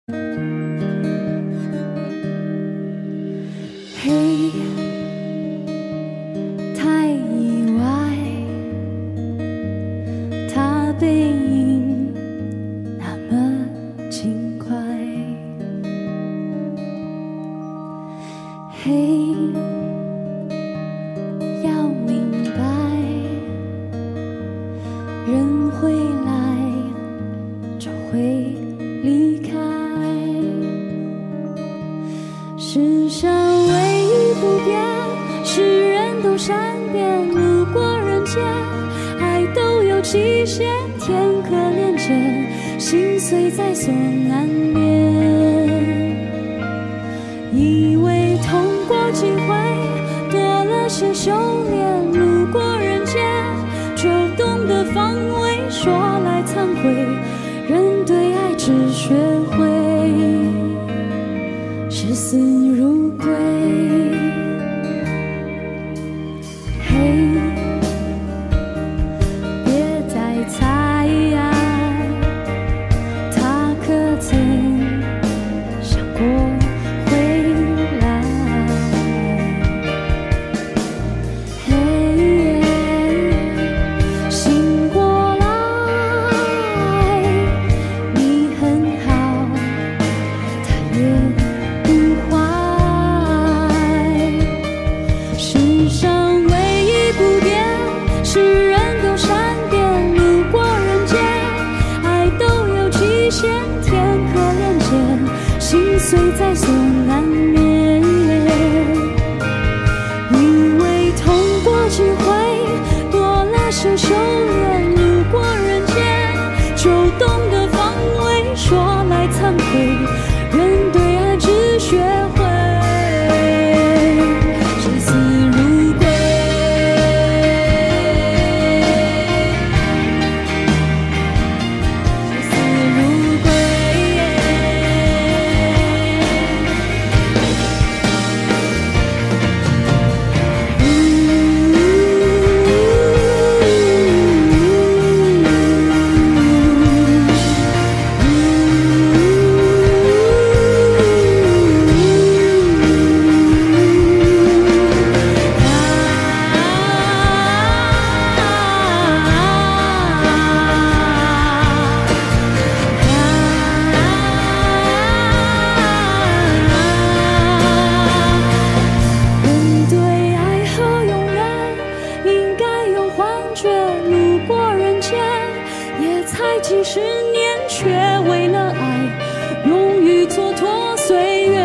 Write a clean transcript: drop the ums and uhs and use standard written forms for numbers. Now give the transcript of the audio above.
嘿，太意外，他背影那么轻快。嘿，要明白，人会来就会离开，世上唯一不变是人都善变，路过人间爱都有期限，天可怜见，心碎在所难免。以为痛过几回，多了些修炼，路过人间就懂得防卫，说来惭愧，人对爱只学会视死如归。嘿，别再猜，他可曾想过回来？嘿，醒过来，你很好，他也不坏。世上唯一不变是人都善变，路过人间爱都有期限，天可怜见，心碎在所难免。以为痛过几回，多了些修炼，路过人间就懂得防卫，说来惭愧，人对爱只学会视死如归。视死如归。人对爱和永远应该有幻觉，路过人间也才几十年，却为了爱勇于蹉跎岁月。